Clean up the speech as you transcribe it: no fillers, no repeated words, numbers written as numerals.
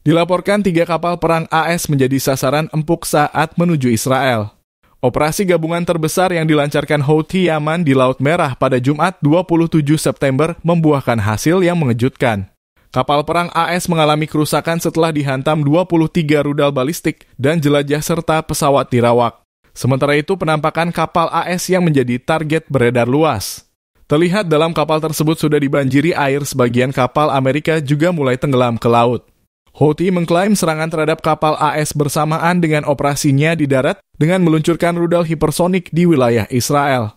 Dilaporkan 3 kapal perang AS menjadi sasaran empuk saat menuju Israel. Operasi gabungan terbesar yang dilancarkan Houthi Yaman di Laut Merah pada Jumat 27 September membuahkan hasil yang mengejutkan. Kapal perang AS mengalami kerusakan setelah dihantam 23 rudal balistik dan jelajah serta pesawat nirawak. Sementara itu, penampakan kapal AS yang menjadi target beredar luas. Terlihat dalam kapal tersebut sudah dibanjiri air, sebagian kapal Amerika juga mulai tenggelam ke laut. Houthi mengklaim serangan terhadap kapal AS bersamaan dengan operasinya di darat dengan meluncurkan rudal hipersonik di wilayah Israel.